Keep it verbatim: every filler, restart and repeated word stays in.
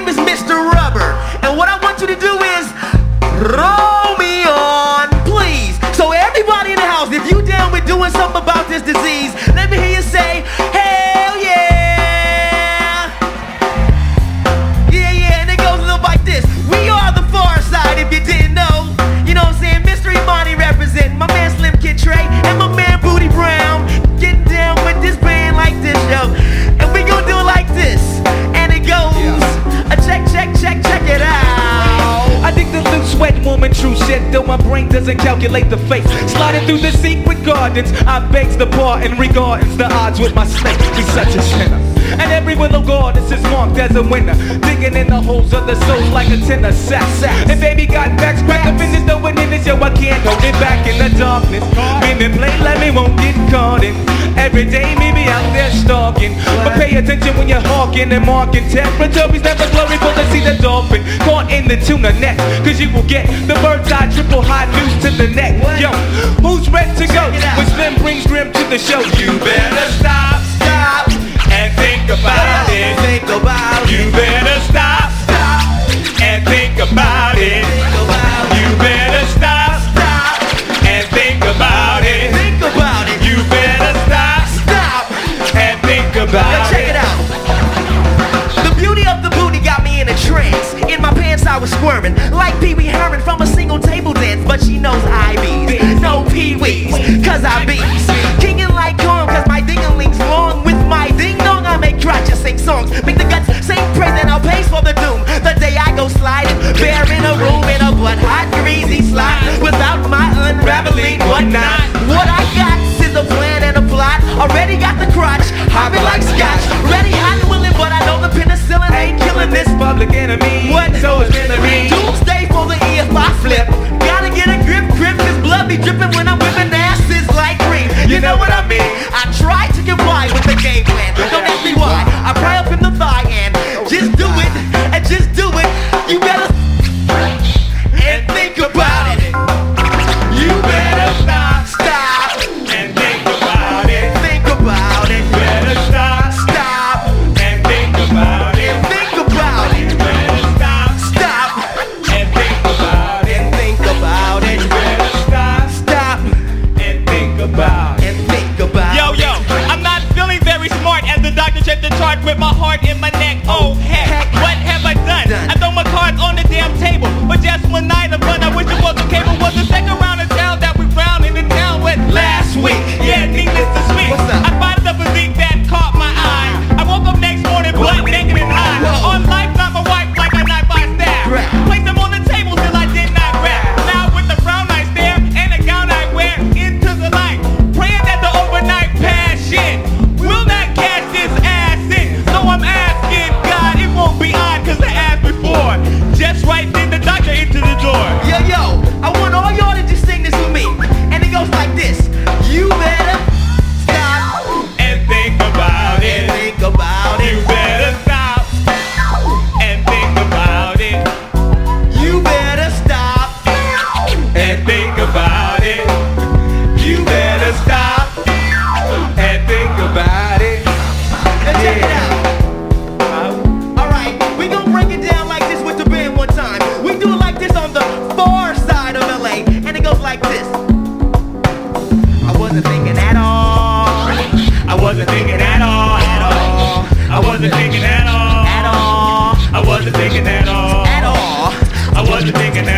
name is Mister Rubber, and what I want you to do is roll me on, please. So everybody in the house, if you down with doing something about this disease, let me hear you say, hell yeah. Yeah, yeah, and it goes a little like this. We are the Far Side, if you didn't know. You know what I'm saying? Mister Imani representing, my man Slim Kid Trey, and my man Booty Brown. Getting down with this band like this, yo. And we gonna do it like this. And it goes, a check, check, check, check it out. I think the loose, wet woman, true shit, though my brain doesn't calculate the face. Sliding through the secret gardens, I begs the part and regardless the odds with my snake. He's such a sinner. And every willow goddess is marked as a winner, digging in the holes of the soul like a tin of sack. And baby got backs, crack up in this dough and in this, yo, I can't hold it back in the darkness. Meaning play like me won't get caught in. Every day me be out there stalking, but pay attention when you're hawking and marking territories. Never gloriful to see the dolphin caught in the tuna net, cause you will get the bird's eye triple high noose to the neck. Yo, who's ready to go when Slim brings Grim to the show? You better stop, stop, and think about it. Think about it. You better stop, stop, and think about it. You better stop, stop, and think about it. Think about it. You better stop, stop, and think about now check it. it out. The beauty of the booty got me in a trance. In my pants I was squirming like Pee Wee Herman from a single table dance. But she knows I bees, no Pee-wees, cause I bees. Kingin' like corn cause my ding-a-ling's long. With my ding-dong I make crotches sing songs, make the guts sing praise and I'll pay for the doom. The day I go sliding, bare in a room in a blood hot greasy slide, without my unraveling whatnot. What I got is a plan and a plot. Already got the crotch, hopping like scotch. Ready, hot and willing, but I know the penicillin ain't killing this Public enemy, what? so it's gonna be doomsday for the E if I flip. Gotta get a grip, grip, cause blood be dripping when I'm whipping asses like cream. You know what I mean? I try to comply with the game plan. Don't ask me why. I pry up in the thigh and just do it, and just do it. You better and think about it. You better stop, stop, and think about it. think about it. Better stop, Stop and think about it. and think about it. Better stop, Stop and think about it. and think about it. Better stop, Stop and think about it. and think about Yo, it. yo, I'm not feeling very smart as the doctor checked the chart with my heart in my neck. Oh, heck, what have I done? Done. I throw my cards on the damn table, but just one night of fun. I wish it was okay, but was the second round of town that we found in the town with last week. Yeah, needless to speak, What's up? I spotted a physique that caught my eye. I woke up next morning butt naked and high. Whoa. On life, not my wife, like a knife by staff. Crap. Placed them on the table till I did not rap. Now with the frown I stare and the gown I wear into the light, praying that the overnight passion will not catch this ass in. So I'm asking God, it won't be on, cause I asked before. Just right then the doctor into the door. Yo, yo, I want all y'all to just sing this with me. And it goes like this. You better stop And think about and it. think about You it. better stop and think about it. You better stop. And think about it. You better stop and think about it. Now check it out. Alright, we gon' break it down like this with the band one time. We do it like this on the far side of L A. And it goes like this. I wasn't thinking at all. I wasn't thinking at all. At all. I wasn't thinking at all. At all. I wasn't thinking at all. At all. I wasn't thinking at